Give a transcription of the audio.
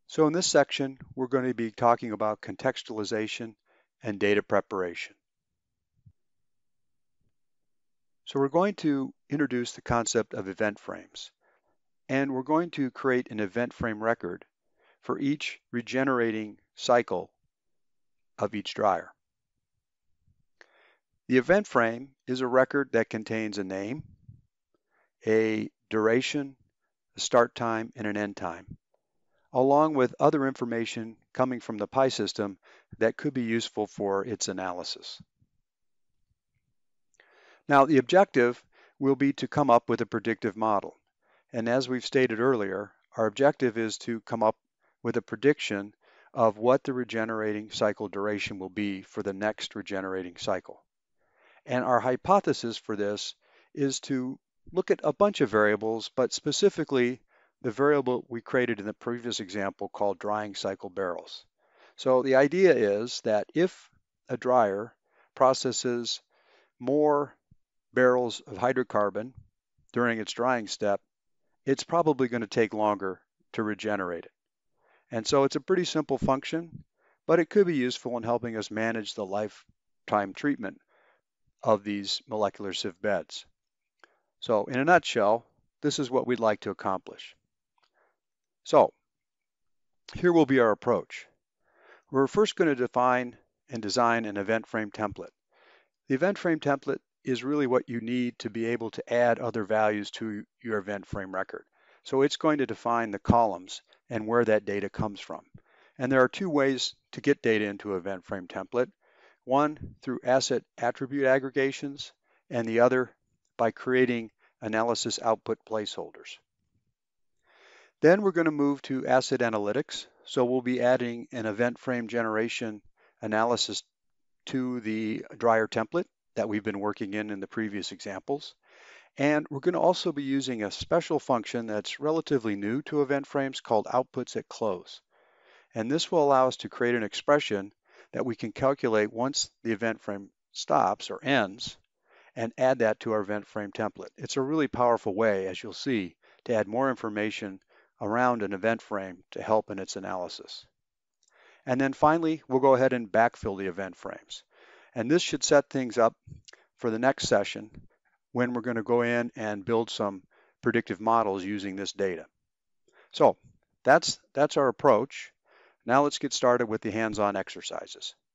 So in this section, we're going to be talking about contextualization and data preparation. So we're going to introduce the concept of event frames, and we're going to create an event frame record for each regenerating cycle of each dryer. The event frame is a record that contains a name, a duration, a start time, and an end time, along with other information coming from the PI system that could be useful for its analysis. Now, the objective will be to come up with a predictive model. And as we've stated earlier, our objective is to come up with a prediction of what the regenerating cycle duration will be for the next regenerating cycle. And our hypothesis for this is to look at a bunch of variables, but specifically the variable we created in the previous example called drying cycle barrels. So the idea is that if a dryer processes more barrels of hydrocarbon during its drying step, it's probably going to take longer to regenerate it. And so it's a pretty simple function, but it could be useful in helping us manage the lifetime treatment of these molecular sieve beds. So in a nutshell, this is what we'd like to accomplish. So here will be our approach. We're first going to define and design an event frame template. The event frame template is really what you need to be able to add other values to your event frame record. So it's going to define the columns and where that data comes from. And there are two ways to get data into an event frame template. One through asset attribute aggregations, and the other by creating analysis output placeholders. Then we're going to move to asset analytics. So we'll be adding an event frame generation analysis to the dryer template that we've been working in the previous examples. And we're going to also be using a special function that's relatively new to event frames called outputs at close. And this will allow us to create an expression that we can calculate once the event frame stops or ends and add that to our event frame template. It's a really powerful way, as you'll see, to add more information around an event frame to help in its analysis. And then finally, we'll go ahead and backfill the event frames. And this should set things up for the next session when we're going to go in and build some predictive models using this data. So that's our approach. Now let's get started with the hands-on exercises.